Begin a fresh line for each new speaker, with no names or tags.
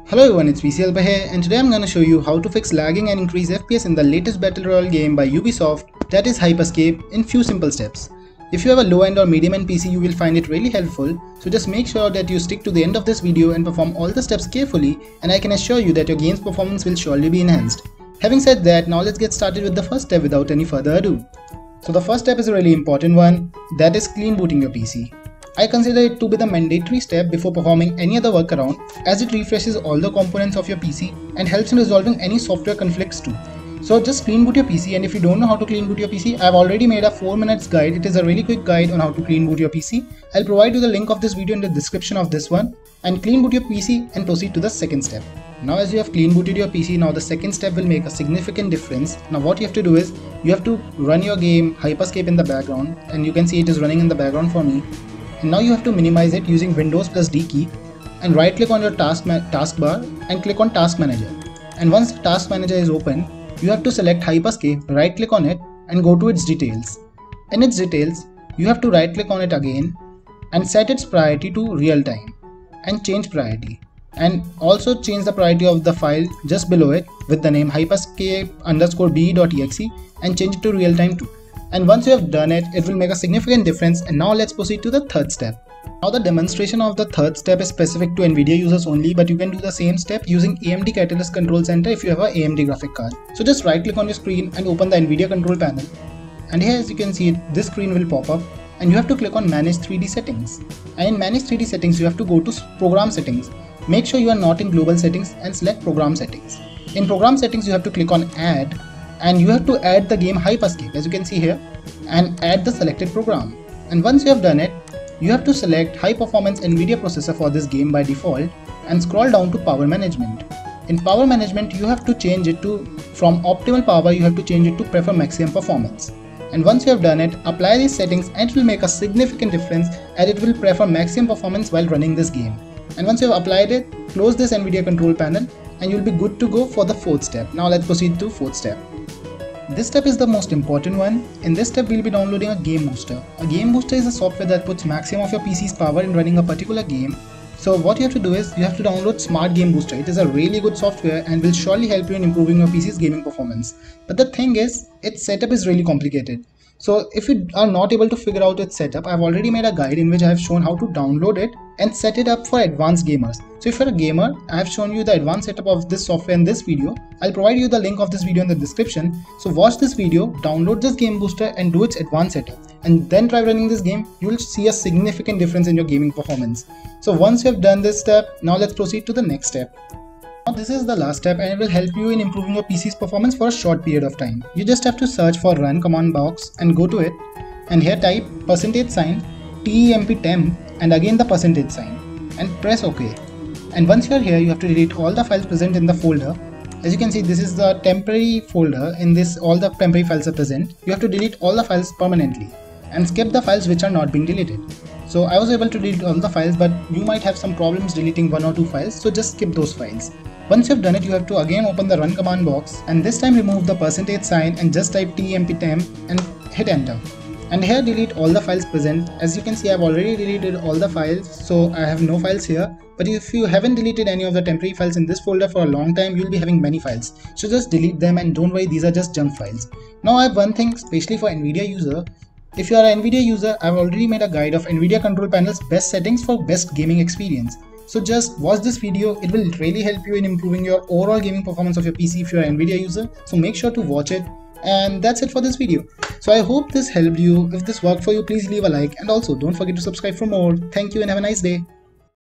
Hello everyone, it's VC Alba here, and today I'm gonna show you how to fix lagging and increase FPS in the latest Battle Royale game by Ubisoft, that is Hyperscape, in few simple steps. If you have a low-end or medium-end PC, you will find it really helpful, so just make sure that you stick to the end of this video and perform all the steps carefully, and I can assure you that your game's performance will surely be enhanced. Having said that, now let's get started with the first step without any further ado. So the first step is a really important one, that is clean booting your PC. I consider it to be the mandatory step before performing any other workaround, as it refreshes all the components of your PC and helps in resolving any software conflicts too. So just clean boot your PC, and if you don't know how to clean boot your PC, I've already made a 4 minutes guide. It is a really quick guide on how to clean boot your PC. I'll provide you the link of this video in the description of this one. And clean boot your PC and proceed to the second step. Now as you have clean booted your PC, now the second step will make a significant difference. Now what you have to do is, you have to run your game Hyperscape in the background, and you can see it is running in the background for me. And now you have to minimize it using Windows plus D key, and right click on your taskbar and click on Task Manager. And once the Task Manager is open, you have to select Hyperscape, right click on it and go to its details. In its details, you have to right click on it again and set its priority to real time and change priority. And also change the priority of the file just below it with the name hyperscape_be.exe and change it to real time too. And once you have done it, it will make a significant difference. And now let's proceed to the third step. Now the demonstration of the third step is specific to Nvidia users only, but you can do the same step using AMD Catalyst Control Center if you have a AMD graphic card. So just right click on your screen and open the Nvidia control panel. And here as you can see, this screen will pop up and you have to click on Manage 3D Settings. And in Manage 3D Settings, you have to go to Program Settings. Make sure you are not in Global Settings and select Program Settings. In Program Settings, you have to click on Add, and you have to add the game Hyperscape as you can see here, and add the selected program. And once you have done it, you have to select high performance Nvidia processor for this game by default and scroll down to Power Management. In Power Management, you have to change it to, from optimal power, you have to change it to prefer maximum performance. And once you have done it, apply these settings and it will make a significant difference, and it will prefer maximum performance while running this game. And once you have applied it, close this Nvidia control panel and you'll be good to go for the fourth step. Now let's proceed to fourth step. This step is the most important one. In this step, we'll be downloading a game booster. A game booster is a software that puts maximum of your PC's power in running a particular game. So what you have to do is, you have to download Smart Game Booster. It is a really good software and will surely help you in improving your PC's gaming performance. But the thing is, its setup is really complicated. So if you are not able to figure out its setup, I've already made a guide in which I have shown how to download it and set it up for advanced gamers. So if you're a gamer, I have shown you the advanced setup of this software in this video. I'll provide you the link of this video in the description. So watch this video, download this game booster and do its advanced setup. And then try running this game, you will see a significant difference in your gaming performance. So once you have done this step, now let's proceed to the next step. Now this is the last step and it will help you in improving your PC's performance for a short period of time. You just have to search for run command box and go to it, and here type %sign temp and again the %sign and press OK. And once you are here, you have to delete all the files present in the folder. As you can see, this is the temporary folder. In this, all the temporary files are present. You have to delete all the files permanently and skip the files which are not being deleted. So I was able to delete all the files, but you might have some problems deleting one or two files, so just skip those files. Once you have done it, you have to again open the run command box and this time remove the %sign and just type temp and hit enter. And here delete all the files present. As you can see, I've already deleted all the files, so I have no files here. But if you haven't deleted any of the temporary files in this folder for a long time, you'll be having many files. So just delete them, and don't worry, these are just junk files. Now I have one thing especially for Nvidia user. If you are an Nvidia user, I've already made a guide of Nvidia control panel's best settings for best gaming experience. So just watch this video, it will really help you in improving your overall gaming performance of your PC if you are an Nvidia user. So make sure to watch it. And that's it for this video. So I hope this helped you. If this worked for you, please leave a like, and also don't forget to subscribe for more. Thank you and have a nice day.